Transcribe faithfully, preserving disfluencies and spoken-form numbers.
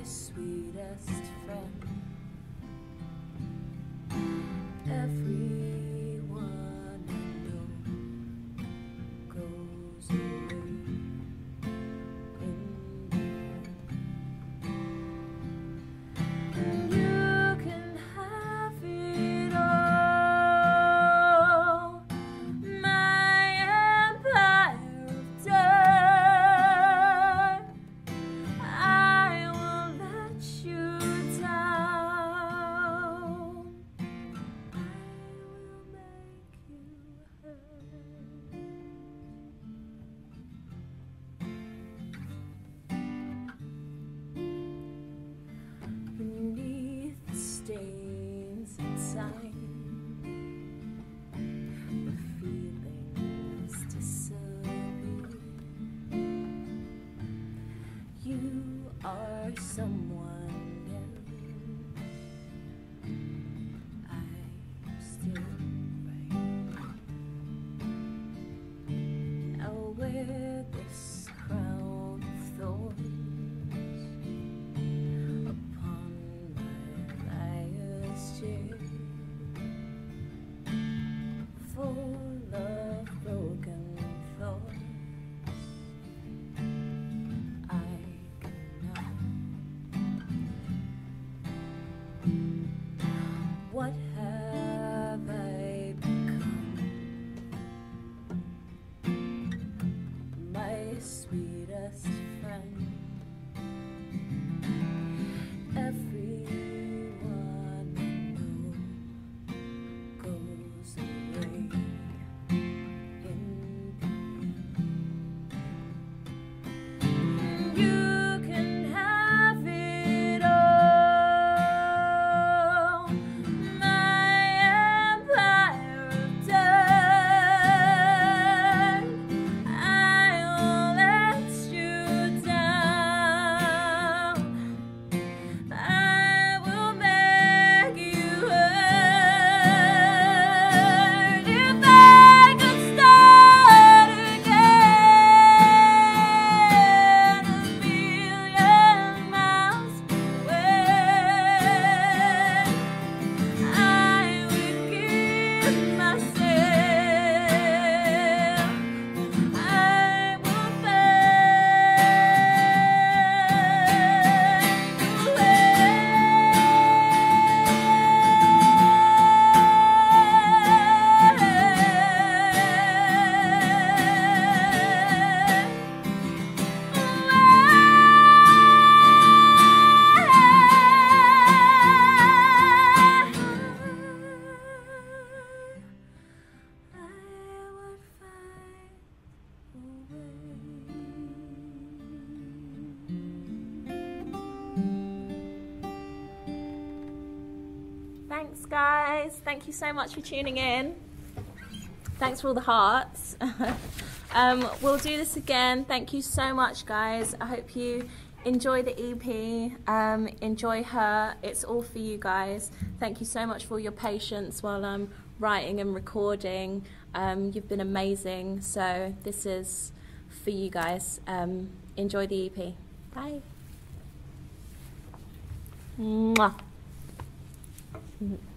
sweetest friend. Everyone I know goes away in the end. And you can have it all, my empire of dirt. I will let you down. I will make you hurt. Beneath the stains of time, the feelings disappear. You are someone else. I'm still right. I'll wear this crown of thorns upon my liar's chair, full of broken thoughts. I cannot. What have I become? My sweetest friend. Everyone I know goes away in the end. You can have it all, my empire of dirt. I will let you down. I will make you hurt. If I could start again a million miles away, I would give myself. I will Thanks, guys. Thank you so much for tuning in. Thanks for all the hearts. um, we'll do this again. Thank you so much, guys. I hope you enjoy the E P. Um, enjoy her. It's all for you guys. Thank you so much for your patience while I'm writing and recording. Um, you've been amazing. So this is for you guys. Um, enjoy the E P. Bye. Mwah. Mm-hmm.